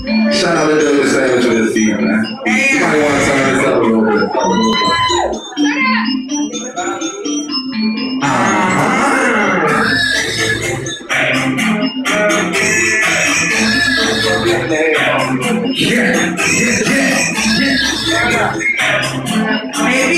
Shout out to Doug Savage with his team, man. Somebody want to turn this up a little bit. Maybe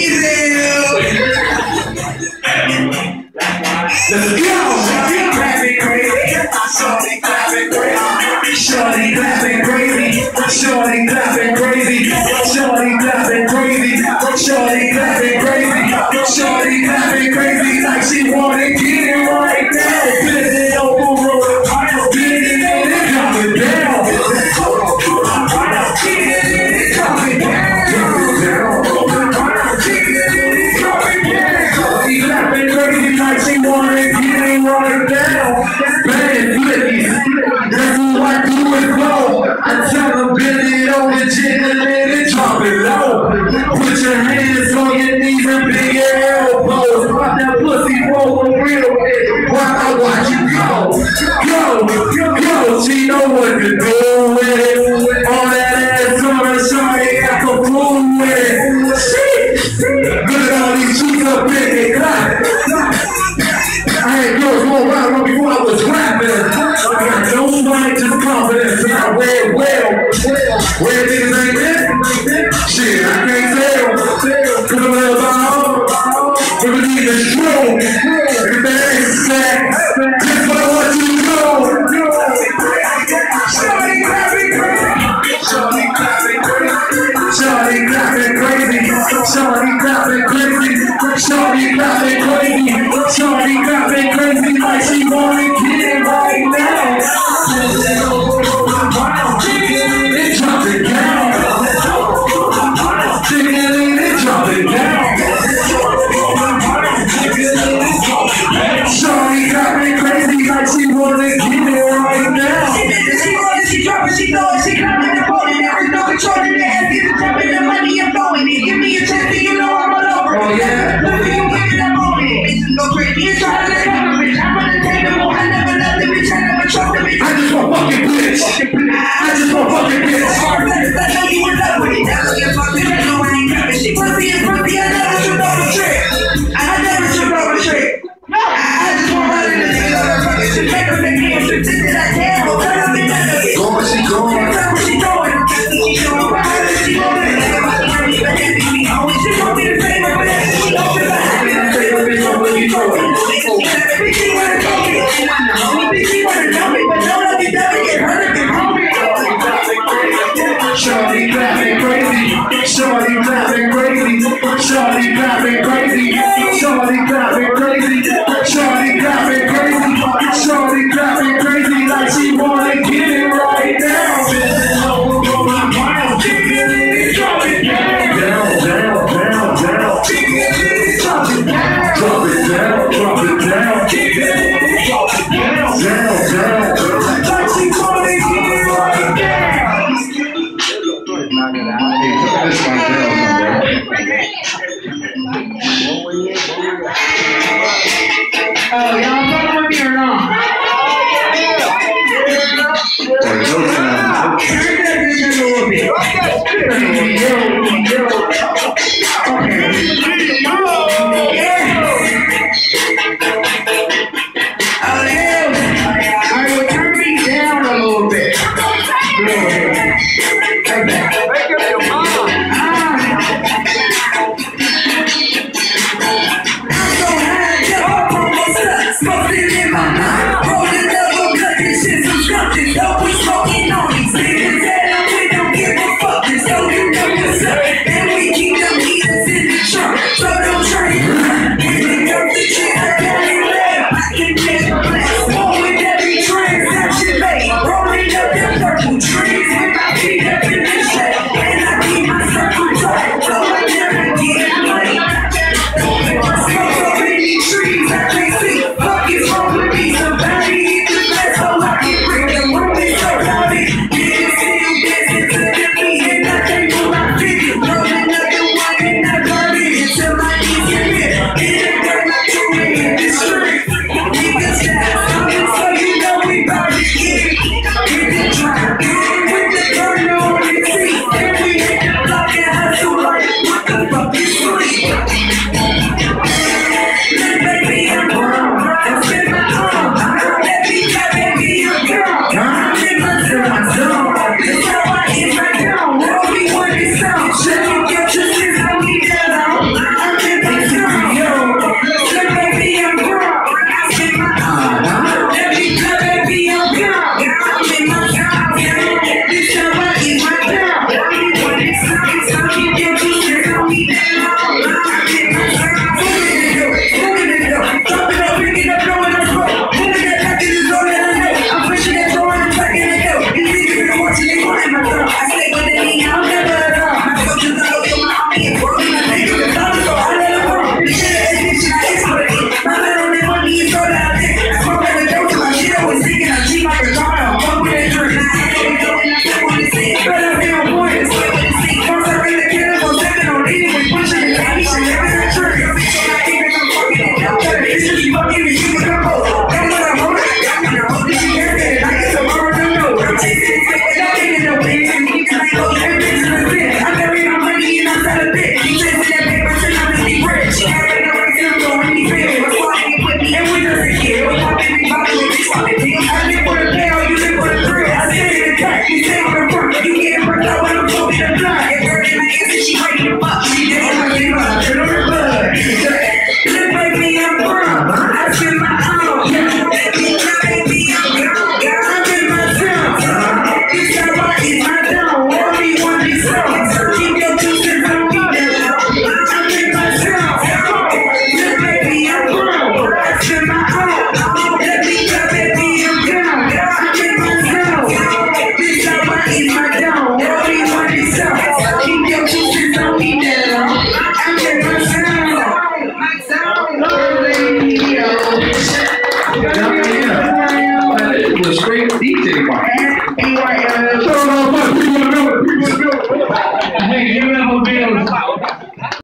let's go! Clapping crazy, shorty clapping crazy, shorty clapping crazy, shorty clapping crazy, shorty clapping crazy, shorty clapping crazy, shorty clapping crazy like she wanna get it right now. Bend it over, roll it, bend it and drop it down. Get it and drop it down. She clapping crazy like she wanna get it right down. Bad flickies, that's who I do it flow. I tell them bend it over, jiggle it and drop it low. Put your hands on your knees and big elbows. Watch that pussy roll a real bit while I watch you go. Go, she know what to do with it. All that ass on her, shorty, I can fool with it. Look at all these cheeks up in it, clap. I had girls go around before I was rapping. I got no money, just confidence, and I wear it well. Where niggas ain't it? Shit, I can't tell. Cause I'm little about but believe it's true. If that ain't sad, that's what I want you to know. Shorty clapping crazy. Shorty clapping crazy. Shorty clapping crazy. Shorty clapping crazy. Shorty clapping crazy. Shorty clapping crazy like she wanna get it right now. It drop it down. Jiggle it, drop it down. Shorty clapping crazy like she wanna get it right now. She dropping, she know it, she coming and pulling. There is no control in the ass, get the jumping, the money I'm throwing it. Give me a chance, you know I'm all over it. Oh yeah, look at you giving up on it. Bitches go crazy, you try to cover it. I'm unattainable, I never love the bitch, I never trust the bitch. I just want fucking bitch. I just want fucking bitch. Hard letters, I know you in love with it. That's what you're fucking, I know I ain't coming. She pussy and pussy, I never tripped over the trick. I never tripped over the trick. I just want her in the nigga, her fucking shit. Make her make me a shit that I can't. Go where she going? Where she going? She going behind her, she going in there. She told me the same way, but she don't feel like having the same way. What you doing? Bitch, she wanna know me. Bitch, she wanna know me, but don't let me never get hurt if you're hungry. Shorty clapping crazy. Shorty clapping crazy. Shorty clapping crazy. Shorty clapping crazy. Shorty clapping crazy. Shorty clapping crazy like she wanna get it right now. Jiggle it, drop it down. Down. Jiggle it, drop it down. Drop it down. Jiggle it, drop it down. Down. Like she wanna get it right down. Oh, y'all fucking with me or not? Turn that bitch a little bit. I will turn me down a little bit. Rolling up them purple trees with my feet up in the shade. is my dome. World is my yourself. Keep your juices, don't need that. I'm in my sound. Radio. It was straight DJ, man. BYL. Show it off, people in the building.